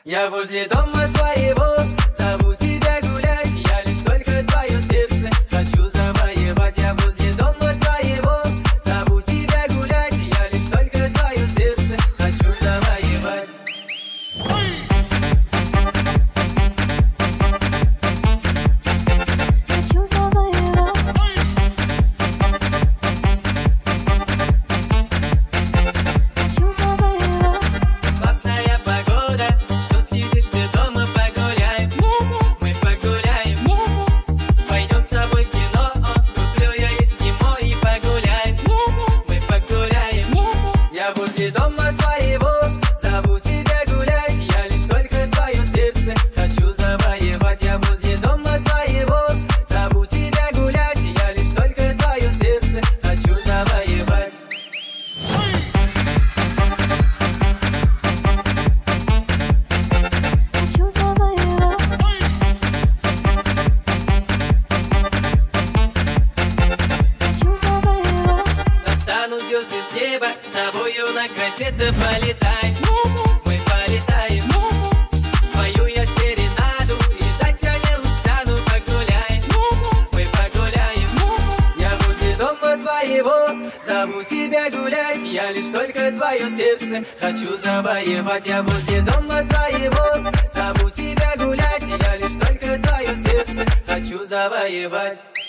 Я возле дома твоего, зову тебя гулять. Я лишь только твое сердце хочу завоевать. Я возле дома твоего, зову тебя гулять. Я лишь только твое сердце хочу завоевать. Хочу завоевать. Хочу завоевать. Классная погода, что сидишь ты дома, погуляем. Нет, Мы погуляем. нет, Пойдем с тобой в кино, куплю я эскимо и погуляем. нет, Мы погуляем. нет, Я возле дома твоего, зову тебя гулять. Я лишь только твое сердце хочу завоевать. Я возле дома твоего, зову тебя гулять. Я лишь только твое сердце хочу завоевать. хочу завоевать. Хочу завоевать. Достану звезды с неба, с тобою на кассетах полетай. Нет, Мы полетаем. нет, Спою я серенаду и ждать я не устану. Погуляем. нет, Мы погуляем. нет, Я возле дома твоего, зову тебя гулять. Я лишь только твое сердце хочу завоевать. Я возле дома твоего, зову тебя гулять. Я лишь только твое сердце хочу завоевать.